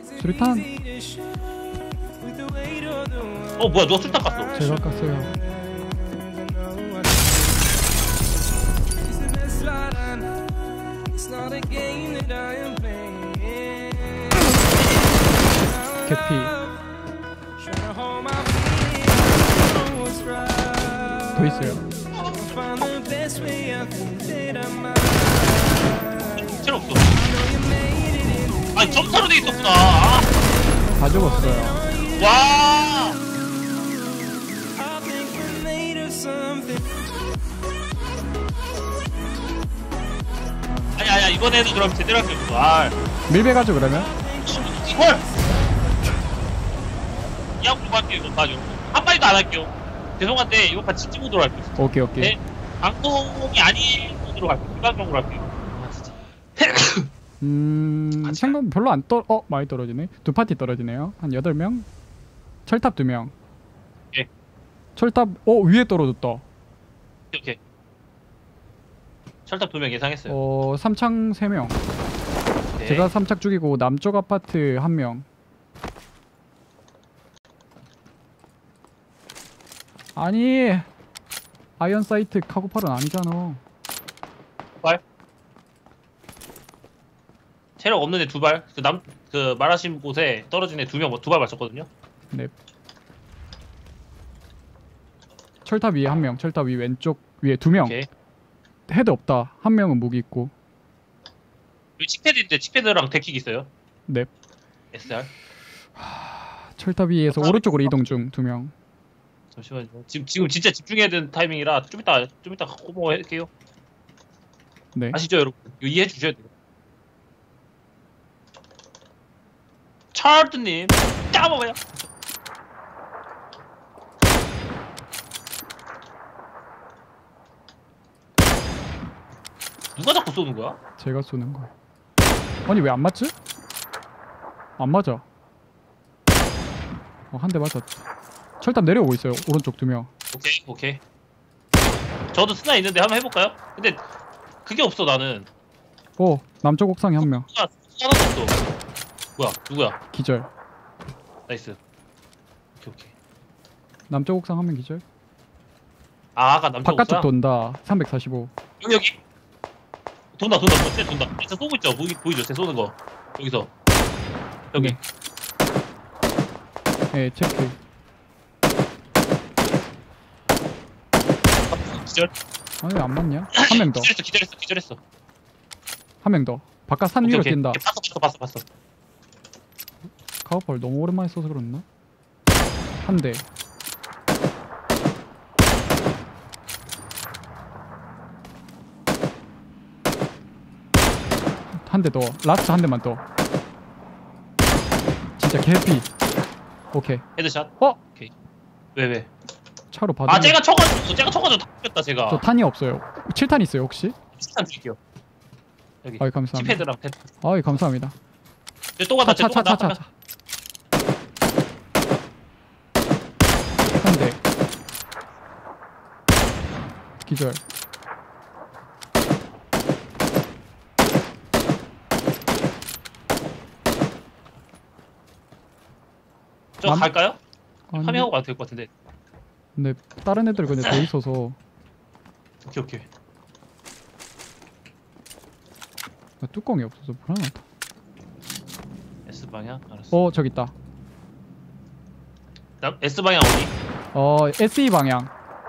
수류탄 뭐야 누가 술탄 깠어? 제가 깠어요. 개피. 더 있어요. 체력 없어. 아니 점사로 돼 있었구나. 아. 다 죽었어요. 와. 아니야 이번에는 그럼 제대로 할게 없어. 아. 밀배 가죠 그러면? 헐. 이하고 할게요 이거 봐줘. 한 마디도 안 할게요. 죄송한데 이거 다 진지 모드로 할게요. 오케이. 네, 방송이 아닌 모드로 할게요. 일반적으로 할게요. 아 진짜. 생각 별로 안 많이 떨어지네. 두 파티 떨어지네요. 한 8명. 철탑 2명. 예. 철탑 위에 떨어졌다. 오케이. 철탑 2명 예상했어요. 삼창 3명. 네. 제가 삼착 죽이고 남쪽 아파트 1명. 아니 아이언 사이트 카고팔은 아니잖아. 발? 체력 없는 애 2발. 그 말하신 곳에 떨어진 애 2명 2발 맞췄거든요. 네. 철탑 위에 1명. 철탑 위 왼쪽 위에 2명. 오케이. 헤드 없다. 1명은 무기 있고. 여기 칙패드인데 칙패드랑 데킥 있어요. 네. SR. 철탑 위에서 오른쪽으로 이동 중 2명. 잠시만요. 지금 진짜 집중해야 되는 타이밍이라 좀 이따 호모 할게요. 네. 아시죠 여러분? 이거 이해해 주셔야 돼요. 차르트님 까먹어요. 누가 자꾸 쏘는 거야? 제가 쏘는 거예요. 아니 왜 안 맞지? 안 맞아. 한 대 맞았지. 철탑 내려오고 있어요. 오른쪽 2명. 오케이. 저도 스나 있는데 한번 해볼까요? 근데 그게 없어 나는. 남쪽 옥상에 1명. 하나도 없어. 뭐야 누구야? 기절. 나이스. 오케이. 남쪽 옥상 1명 기절. 아까 남쪽 바깥쪽 옥상? 돈다. 345. 여기. 돈다. 쟤 돈다. 진짜 쏘고 있죠. 보이죠? 쟤 쏘는 거. 여기서. 여기. 네, 체크. 기절. 아니 왜 안 맞냐? 1명 더. 기절했어. 1명 더. 바깥 산 위로 뛴다. 봤어. 카우팔 너무 오랜만에 써서 그렇나? 한 대. 한 대 더. 라스트 한 대만 더. 진짜 개피. 오케이. 헤드샷. 오케이. 왜? 차로 받아. 쟤가 쳐가지고 다 죽였다 제가. 저 탄이 없어요. 7탄 있어요 혹시? 7탄 드릴게요. 여기. 아이 감사합니다. 키패드랑 패드. 아이 감사합니다. 또 가다. 차. 한 대. 기절. 저 갈까요? 아니, 파밍하고 가도 될 것 같은데. 근데 다른 애들 근데 더 있어서. 오케이. 뚜껑이 없어서 불안하다. S 방향 알았어. 저기 있다. S 방향 어디? SE 방향.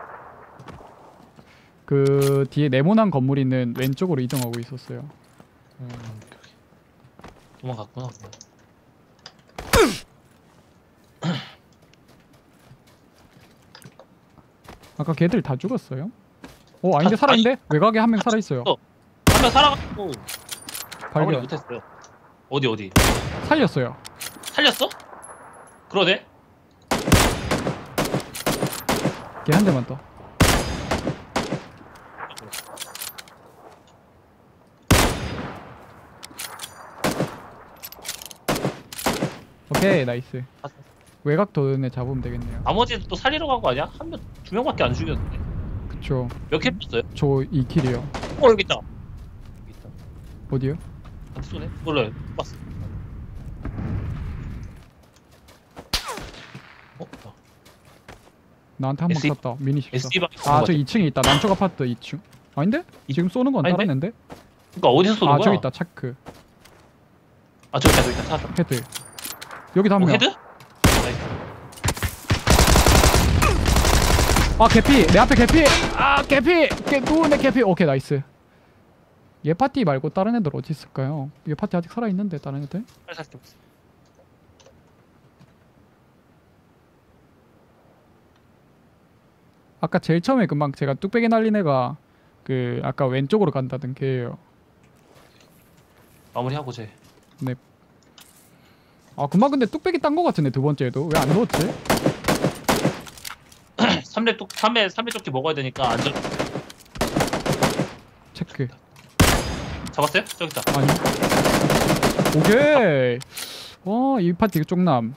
그 뒤에 네모난 건물 있는 왼쪽으로 이동하고 있었어요. 오케이. 도망갔구나. 아까 걔들 다 죽었어요? 아닌데 살아있는데? 외곽에 1명 살아있어요. 한 명 살아가지고 마무리 발견. 못했어요. 어디? 살렸어요. 살렸어? 그러네? 걔 한 대만 더. 오케이 나이스. 외곽 도는애 잡으면 되겠네요. 나머지 또 살리러 간 거 아니야? 한 명, 2명밖에 안 죽였는데. 그쵸. 몇 킬 뺐어요? 저 2킬이요. 여기 있다. 어디요? 한테 쏘네? 몰라요. 못 봤어. 나한테 한 번 SE 쐈다. 미니 14. SE방 아, 저 2층에 있다. 남쪽 아파트 2층. 아닌데? 지금 쏘는 건 아닌데? 따랐는데? 그니까 어디서 쏘는 아, 거야? 저기 있다. 차크. 아 저기 있다 저기 있다 찾았다. 헤드. 여기도 한 오 명. 헤드? 아, 개피. 내 앞에 개피. 아, 개피. 누구네 개피. 오케이, 나이스. 얘 파티 말고 다른 애들 어디 있을까요? 얘 파티 아직 살아 있는데 다른 애들? 아까 제일 처음에 금방 제가 뚝배기 날린 애가 그 아까 왼쪽으로 간다던 걔예요. 마무리하고 쟤. 아, 금방 근데 뚝배기 딴 거 같은데 두 번째도 왜 안 넣었지? 3회 조끼 먹어야 되니까 안전. 체크. 잡았어요? 저기 있다. 아니. 오케이. 이 파티 쪽남.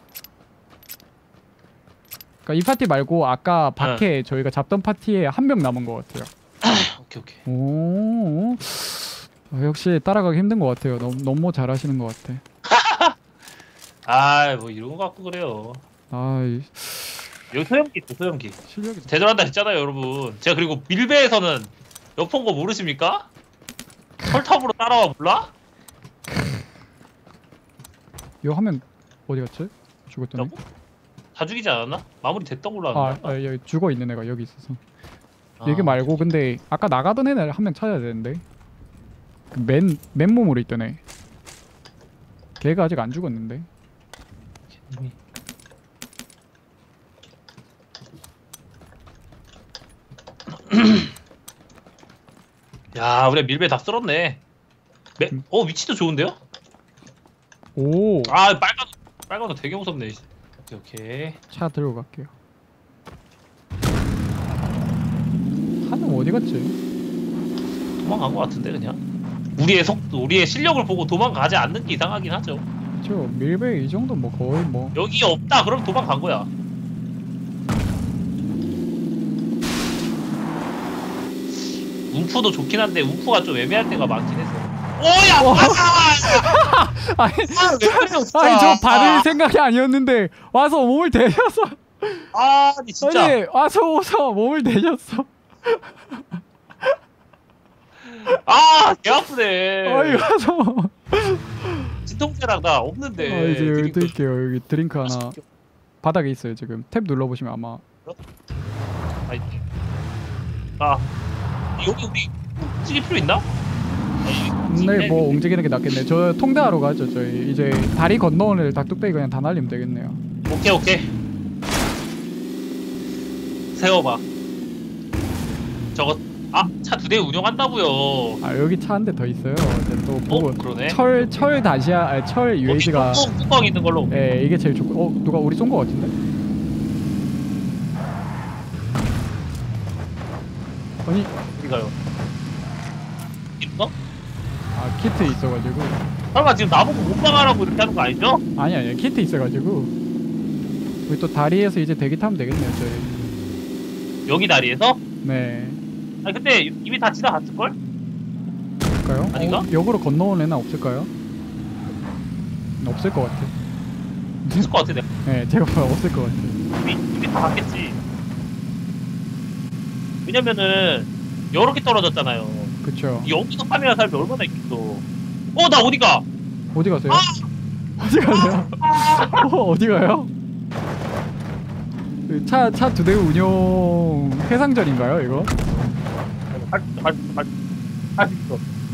그러니까 이 파티 말고 아까 밖에 저희가 잡던 파티에 한 명 남은 것 같아요. 오케이 오케이. 오. 역시 따라가기 힘든 것 같아요. 너무 잘하시는 것 같아. 아 뭐 이런 거 갖고 그래요. 아, 여기 소형기 있어 소형기. 실력이. 제대로 한다 했잖아요 여러분. 제가 그리고 밀배에서는 옆본 거 모르십니까? 털탑으로 따라와 몰라? 요 하면 어디 갔지? 죽었더니. 여보? 다 죽이지 않았나? 마무리 됐던 걸로 아는데. 여기 죽어 있는 애가 여기 있어서. 아, 얘기 말고 근데 아까 나가던 애를 한 명 찾아야 되는데. 그 맨몸으로 있던 애. 걔가 아직 안 죽었는데. 야 우리 밀배 다 쓸었네. 위치도 좋은데요? 오. 아 빨간 거 되게 무섭네. 오케이. 차 들고 갈게요. 하는 어디 갔지? 도망간 거 같은데 그냥. 우리의 실력을 보고 도망가지 않는 게 이상하긴 하죠. 저 밀배 이 정도 뭐 거의 뭐. 여기 없다 그럼 도망간 거야. 움프도 좋긴 한데 움프가 좀 애매할 때가 많긴 해서. 오야! 아니, 왜 그래요 진짜? 아니 저 받을 생각이 아니었는데 와서 몸을 대셨어. 아니 진짜. 아니 와서 몸을 대셨어. 개 아프네. 아니 와서. 진통제랑 나 없는데. 이제 여기 드링크. 드릴게요. 여기 드링크 하나 바닥에 있어요 지금. 탭 눌러보시면 아마. 아니. 여기 우리 움직일 필요 있나? 네, 뭐 움직이는 게 낫겠네. 저 통대하러 가죠. 저희 이제 다리 건너오는 닭뚝배기 그냥 다 날리면 되겠네요. 오케이. 세워봐. 저거 차 2대 운영한다고요. 아, 여기 차 한 대 더 있어요. 이제 또 보고 그러네. 철 다시아 철 UAG가 뚜껑 있는 걸로. 예, 이게 제일 좋고. 누가 우리 쏜 거 같은데? 아니, 어디가요? 있어? 키트 있어가지고. 설마 지금 나보고 못 막아라고 이렇게 하는 거 아니죠? 아니 키트 있어가지고. 우리 또 다리에서 이제 대기 타면 되겠네요 저희. 여기 다리에서? 네. 아니 근데 이미 다 지나갔을걸? 볼까요? 아닌가? 역으로 건너온 애는 없을까요? 없을 것 같아. 있을 것 같아 내가. 네, 제가 봐도 없을 것 같아. 이미 다 갔겠지. 왜냐면은 여러 개 떨어졌잖아요. 그쵸. 여기서 카메라 살면 얼마나 있겠어. 나 어디가? 어디 가세요? 어디 가세요? 어디 가요? 차 2대 운용 해상전인가요 이거? 할 수 있어.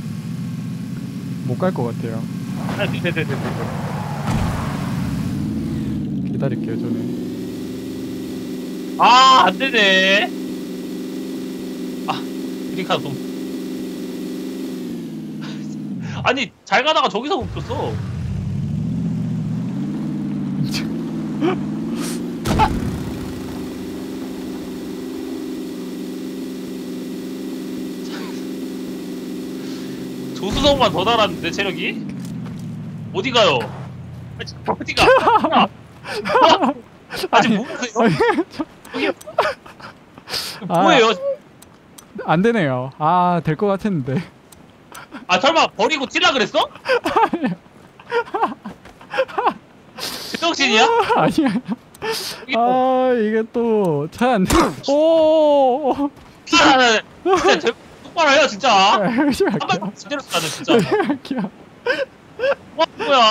못 갈 것 같아요. 네. 기다릴게요 저는. 안 되네. 드링크가 좀. 아니 잘 가다가 저기서 멈췄어. 조수석만 더 달았는데 체력이? 어디 가요? 어디가? 아직 모르세요? 뭐예요? 안 되네요. 될 것 같았는데. 설마 버리고 뛸라 그랬어? 제정신이야? 아니야. 여기 아 이게 또 찬. 오. 진짜 똑바로 해요 진짜. 한 시작이야. 발 때렸어 나는 진짜. 시작이야. 뭐야?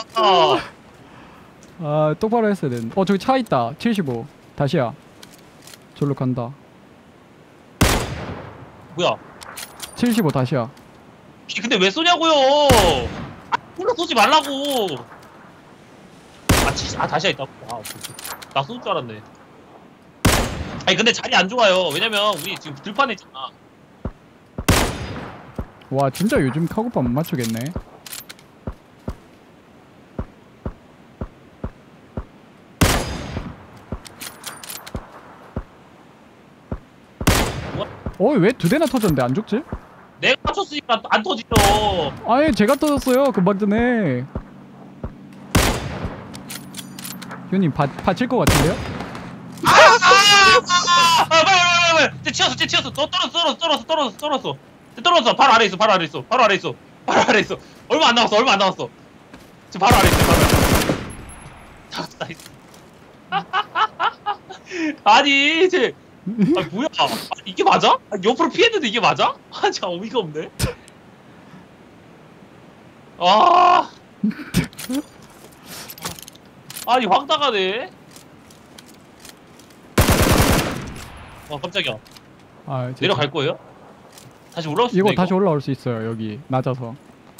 아 똑바로 했어야 되는데. 저기 차 있다. 75. 다시야. 절로 간다. 뭐야? 75 다시야. 근데 왜 쏘냐고요? 홀로 쏘지 말라고. 다시야 있다고. 나 쏠 줄 알았네. 아니 근데 자리 안 좋아요. 왜냐면 우리 지금 들판에 있잖아. 와 진짜 요즘 카고파 못 맞추겠네. 왜 두 대나 터졌는데 안 죽지? 내가 맞췄으니까 안 터지죠. 아예 제가 터졌어요 금방 전에. 형님 받칠 것 같은데요? 빨리. 치였어. 너 떨어졌어. 바로 아래 있어. 바로 아래 있어. 얼마 안 남았어. 지금 바로 아래 있어. 나이스. 아니 이제 뭐야? 이게 맞아? 옆으로 피했는데 이게 맞아? 진짜 어이가 없네. 아니 황당하네. 깜짝이야. 내려갈 거예요? 다시 올라올 수 있나 이거 다시 올라올 수 있어요. 여기 낮아서.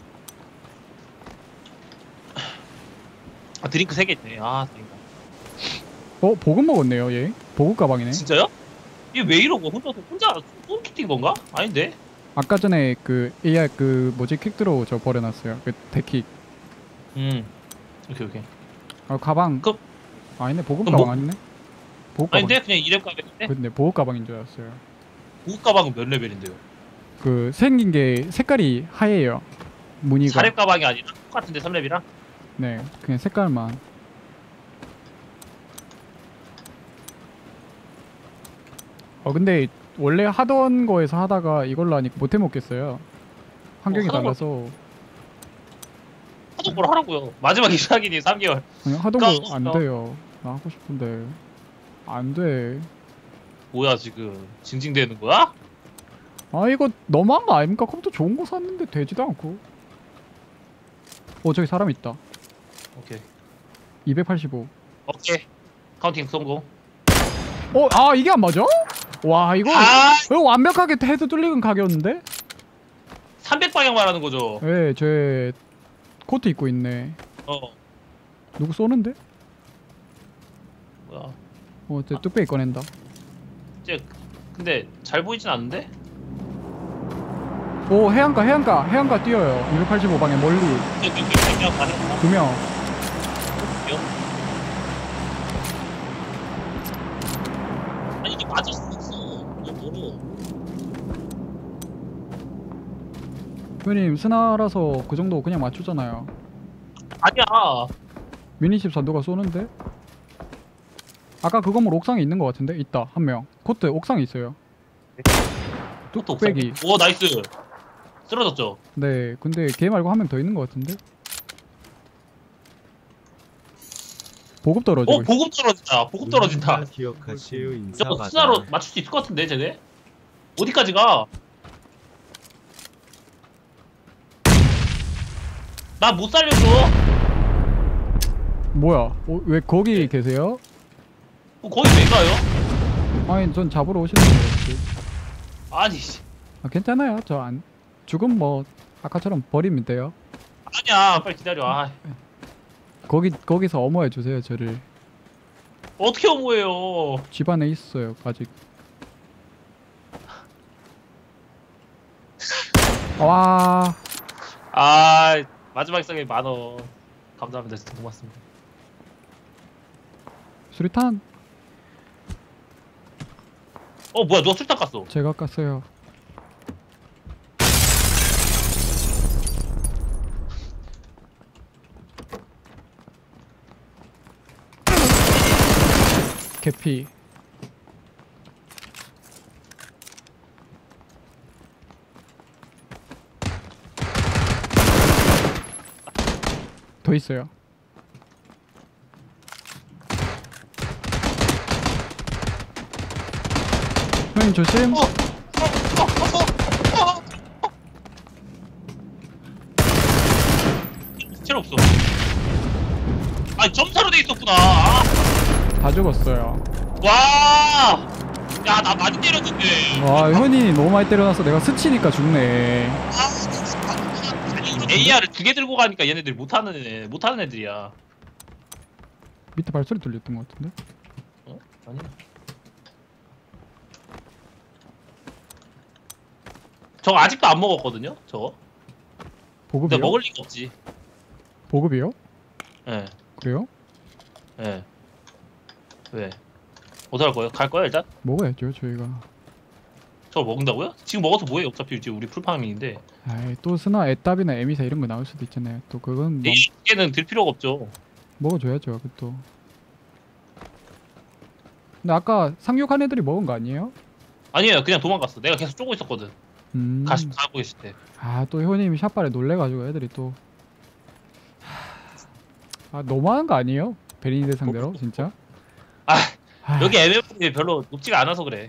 드링크 3개 있네. 다행이다. 보급 먹었네요 얘. 보급 가방이네. 진짜요? 얘 왜 이러고 혼자 쏘키팅 건가? 아닌데? 아까 전에 그 AI 그 뭐지 킥드로우 저 버려놨어요. 그 대킥. 오케이. 가방. 아니네 보급 그럼 가방 아니네. 보급 가방. 아닌데? 그냥 이랩 가방인데? 근데 보급 가방인 줄 알았어요. 보급 가방은 몇 레벨인데요? 그 생긴 게 색깔이 하얘요. 무늬가. 4렙 가방이 아니라 똑같은데 3렙이랑? 네, 그냥 색깔만. 근데 원래 하던 거에서 하다가 이걸로 하니까 못해 먹겠어요. 환경이 하던 달라서. 하던 걸 하라고요. 마지막 이사기니 3개월. 그냥 하던 거 까먹었어. 안 돼요. 나 하고 싶은데 안 돼. 뭐야 지금 징징대는 거야? 이거 너무한 거 아닙니까? 컴퓨터 좋은 거 샀는데 되지도 않고. 저기 사람 있다. 오케이. 285. 오케이. 카운팅 성공. 이게 안 맞아? 와 이거 완벽하게 헤드 뚫리는 각이었는데? 300방향 말하는 거죠? 네, 쟤 코트 입고 있네. 누구 쏘는데? 뭐야? 쟤 뚝배기 꺼낸다. 근데 잘 보이진 않는데? 해안가 뛰어요. 285방에 멀리. 두 명. 아니 이게 맞을 수 있어. 뭐로? 형님 스나라서 그 정도 그냥 맞추잖아요. 아니야. 미니십 산도가 쏘는데? 아까 그 건물 옥상에 있는 것 같은데? 있다 한 명. 코트 옥상에 있어요. 뚝배기. 오 나이스. 쓰러졌죠? 네, 근데 걔 말고 한 명 더 있는 것 같은데? 보급 떨어지고 있어. 보급 떨어진다. 기억하시오 저거 인사받아. 스나로 맞출 수 있을 것 같은데 쟤네? 어디까지 가? 나 못 살려줘. 뭐야? 왜 거기 계세요? 거기 왜 가요? 아니 전 잡으러 오시는 거였지. 아니 씨. 괜찮아요. 저 안 죽음 뭐 아까처럼 버리면 돼요. 아니야 빨리 기다려. 거기서 어머해 주세요 저를. 어떻게 어모해요? 집 안에 있어요 아직. 와. 마지막 상에 10,000원 감사합니다. 진짜 고맙습니다. 수리탄 뭐야 누가 술탄 깠어? 제가 깠어요. 개피. 더 있어요. 형님 조심. 시체 없어. 아 점사로 돼 있었구나. 아, 다 죽었어요. 와. 야 나 많이 때렸는데. 와 현이 너무 많이 때려놔서 내가 스치니까 죽네. AR을 2개 들고 가니까 얘네들 못하는 애들이야. 밑에 발소리 들렸던 것 같은데. 어? 아니. 저거 아직도 안 먹었거든요. 저거. 근데 보급이요? 먹을 리가 없지. 보급이요? 예. 그래요? 예. 왜? 어떡할 거예요? 갈 거야 일단? 먹어야죠 저희가. 저걸 먹는다고요? 지금 먹어서 뭐해? 어차피 지금 우리 풀파밍인데. 아이 또 스나 애답이나 에미사 이런 거 나올 수도 있잖아요. 또 그건 뭐 얘는 들 필요가 없죠. 먹어줘야죠 그것도. 근데 아까 상륙한 애들이 먹은 거 아니에요? 아니에요. 그냥 도망갔어. 내가 계속 쪼고 있었거든. 가고 계실 때. 아또 효님이 샷발에 놀래가지고 애들이 또. 아 너무한 거 아니에요? 베리니드 상대로 진짜? 아 아, 여기 MM이 별로 높지가 않아서 그래.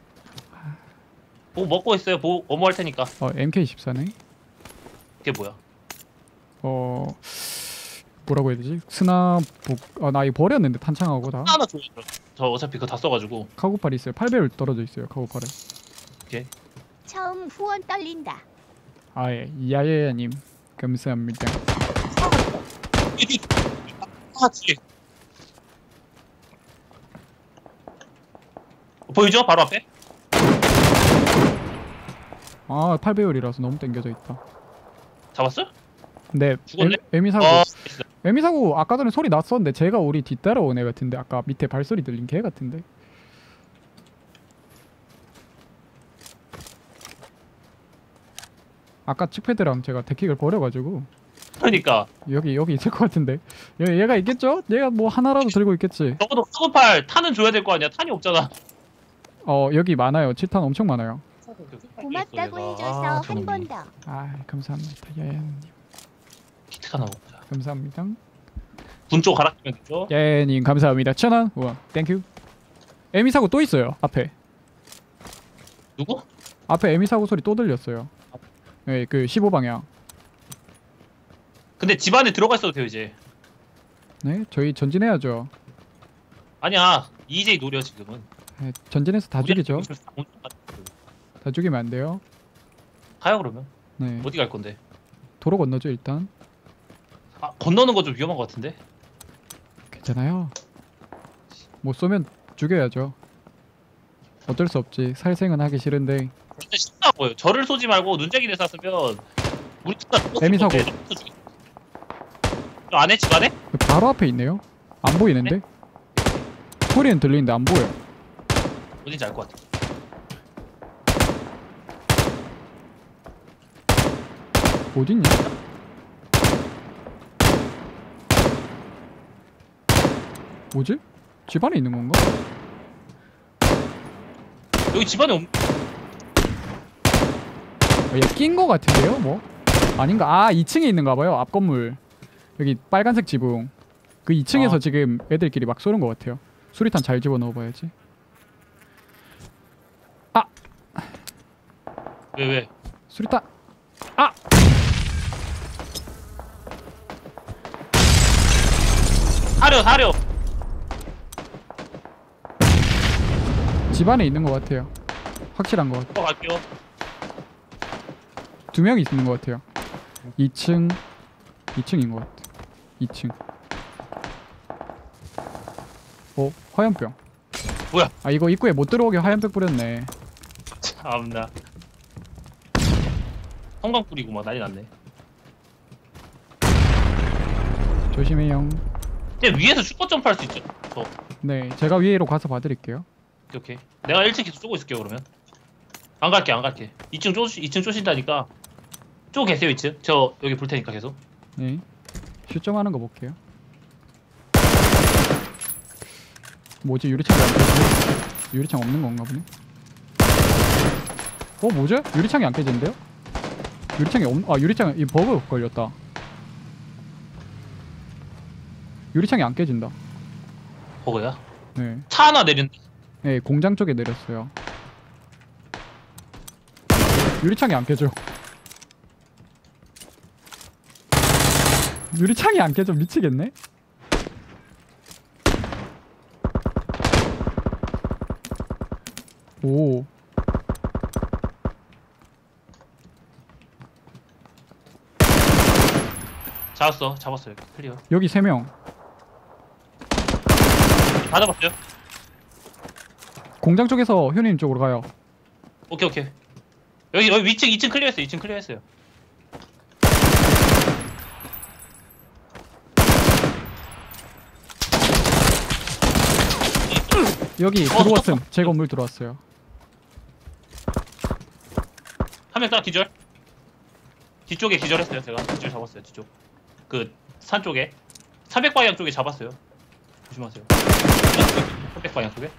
뭐 먹고 있어요. 뭐 어머 할 테니까. MK14네. 그게 뭐야? 뭐라고 해야 되지? 스나 나 이거 버렸는데 탄창하고 다. 하나 줘요. 저 어차피 그거 다 써가지고. 카고팔 있어요. 8배율 떨어져 있어요. 카고팔에. 처음 후원 떨린다. 아예 야야야님 감사합니다. 하지. 보이죠? 바로 앞에? 아 8배율이라서 너무 땡겨져 있다. 잡았어? 근데 죽었네? 에미사고 어. 에미사고 아까 전에 소리 났었는데 제가 우리 뒤따라온 애 같은데 아까 밑에 발소리 들린 개 같은데. 아까 칙패드랑 제가 데킥을 버려가지고 그러니까 여기 있을 것 같은데. 얘가 있겠죠? 얘가 뭐 하나라도 들고 있겠지. 적어도 카고팔 탄은 줘야 될 거 아니야. 탄이 없잖아. 여기 많아요. 칠탄 엄청 많아요. 고맙다고 해줘서 한 번 더. 아 감사합니다 야야님. 키트가 나오자. 감사합니다. 군쪽 갈아끼면 되죠? 야야님 감사합니다. 1000원 우와 땡큐. 에미사고 또 있어요 앞에. 누구? 앞에 에미사고 소리 또 들렸어요. 네, 그 15방향. 근데 집 안에 들어가 있어도 돼요 이제. 네, 저희 전진해야죠. 아니야. EJ 노려 지금은. 네, 전진해서 다 죽이죠. 다 죽이면 안 돼요. 가요 그러면. 네, 어디 갈 건데? 도로 건너죠 일단. 아 건너는 거 좀 위험한 거 같은데? 괜찮아요. 못 쏘면 죽여야죠. 어쩔 수 없지. 살생은 하기 싫은데. 진짜 쉽다고요. 저를 쏘지 말고 눈쟁이를 쐈으면 우리 둘다 에미 사고. 저 안에 집 안에? 바로 앞에 있네요. 안 보이는데? 소리는 들리는데 안 보여. 어딘지 알 것 같아. 어딨냐? 뭐지? 집 안에 있는 건가? 여기 집 안에 얘 낀 거 같은데요? 뭐? 아닌가? 아 2층에 있는가 봐요. 앞 건물. 여기 빨간색 지붕. 그 2층에서 아. 지금 애들끼리 막 쏘는 거 같아요. 수리탄 잘 집어넣어 봐야지. 아! 왜? 수리탄! 아! 사려. 집 안에 있는 거 같아요. 확실한 거 같아요. 들어갈게요. 2명이 있는 거 같아요. 2층인 거 같아. 2층. 화염병. 뭐야? 아 이거 입구에 못 들어오게 화염병 뿌렸네. 참나. 성광 뿌리고 막 난리 났네. 조심해요. 근데 위에서 슈퍼 점프 할 수 있죠? 네, 제가 위로 가서 봐드릴게요. 오케이. 내가 1층 계속 쪼고 있을게요 그러면. 안 갈게. 2층 쪼신다니까. 쪼고 계세요 2층. 저 여기 볼 테니까 계속. 네, 슈점하는 거 볼게요. 뭐지 유리창이 안 깨지지? 유리창 없는 건가 보네. 뭐죠? 유리창이 안 깨지는데요? 유리창 이 버그 걸렸다. 유리창이 안 깨진다. 버그야? 네, 차 하나 내린다. 네 공장 쪽에 내렸어요. 유리창이 안 깨져. 유리창이 안 깨져. 미치겠네. 오. 잡았어요. 클리어. 여기 3명. 다 잡았어요. 공장 쪽에서 효님 쪽으로 가요. 오케이. 여기 위층 2층 클리어했어요. 2층 클리어했어요. 여기 들어왔음. 제 건물 들어왔어요. 한 명 딱 기절. 뒤쪽에 기절했어요. 제가 기절 잡았어요. 뒤쪽. 그 산 쪽에 300방향 쪽에 잡았어요. 조심하세요. 300방향 쪽에.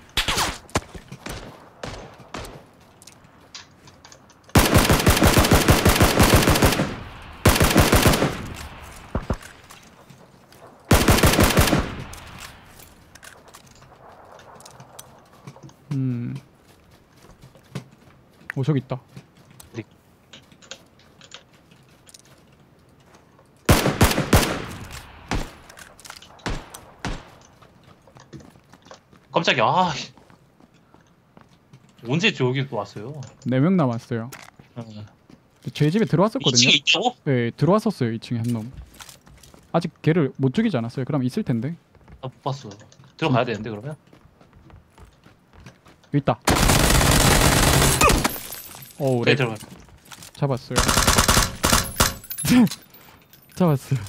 오, 저기 있다. 어디? 깜짝이야. 아, 언제 저기 또 왔어요? 4명 남았어요. 제 집에 들어왔었거든요. 2층에 있다고? 네, 들어왔었어요. 2층에 한 놈. 아직 걔를 못 죽이지 않았어요. 그럼 있을 텐데. 나 못 봤어. 들어가야 되는데 그러면? 여기 있다. 어우, 네, 렉. 들어가. 잡았어요. 잡았어요.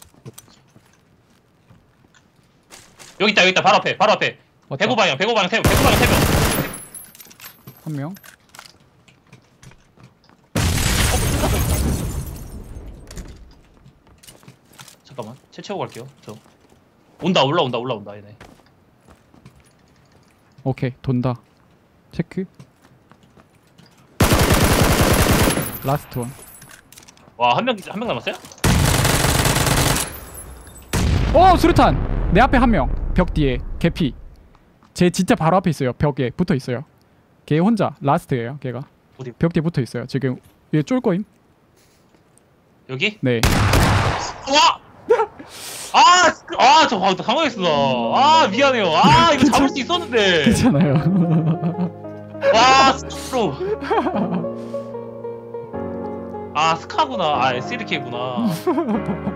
여기 있다. 바로 앞에. 왔다. 105방향 105방향 105방향 3명. 한 명. 잠깐만. 채 채우고 갈게요. 저. 올라온다 얘네. 오케이, 돈다. 체크. 라스트 원. 와, 한 명 남았어요? 수류탄! 내 앞에 한 명. 벽 뒤에. 개피. 제 진짜 바로 앞에 있어요. 벽에 붙어 있어요. 걔 혼자. 라스트예요, 걔가. 어디? 벽 뒤에 붙어 있어요. 지금 얘 쫄 거임? 여기? 네. 와! 저 당황했어. 미안해요. 이거 잡을 수 있었는데. 괜찮아요. 와, 스로. 스카구나. SLK구나.